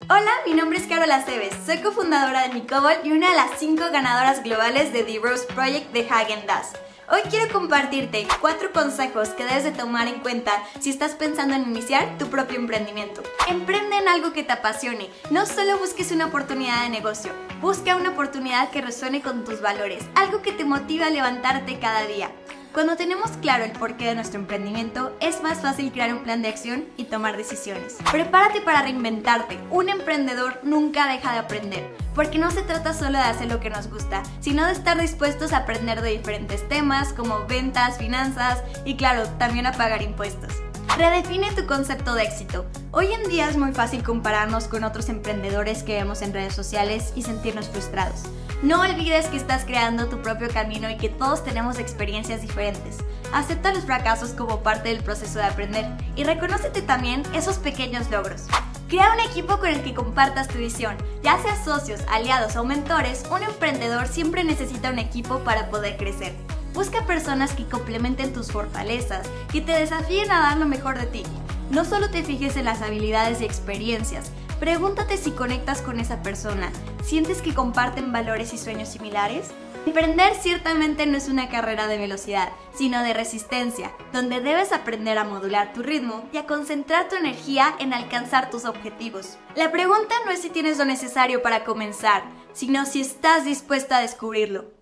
Hola, mi nombre es Carola Aceves, soy cofundadora de Nicobol y una de las 5 ganadoras globales de The Rose Project de Häagen-Dazs. Hoy quiero compartirte 4 consejos que debes de tomar en cuenta si estás pensando en iniciar tu propio emprendimiento. Emprende en algo que te apasione, no solo busques una oportunidad de negocio, busca una oportunidad que resuene con tus valores, algo que te motive a levantarte cada día. Cuando tenemos claro el porqué de nuestro emprendimiento, es más fácil crear un plan de acción y tomar decisiones. Prepárate para reinventarte. Un emprendedor nunca deja de aprender, porque no se trata solo de hacer lo que nos gusta, sino de estar dispuestos a aprender de diferentes temas como ventas, finanzas y claro, también a pagar impuestos. Redefine tu concepto de éxito. Hoy en día es muy fácil compararnos con otros emprendedores que vemos en redes sociales y sentirnos frustrados. No olvides que estás creando tu propio camino y que todos tenemos experiencias diferentes. Acepta los fracasos como parte del proceso de aprender y reconócete también esos pequeños logros. Crea un equipo con el que compartas tu visión. Ya seas socios, aliados o mentores, un emprendedor siempre necesita un equipo para poder crecer. Busca personas que complementen tus fortalezas, que te desafíen a dar lo mejor de ti. No solo te fijes en las habilidades y experiencias, pregúntate si conectas con esa persona. ¿Sientes que comparten valores y sueños similares? Emprender ciertamente no es una carrera de velocidad, sino de resistencia, donde debes aprender a modular tu ritmo y a concentrar tu energía en alcanzar tus objetivos. La pregunta no es si tienes lo necesario para comenzar, sino si estás dispuesta a descubrirlo.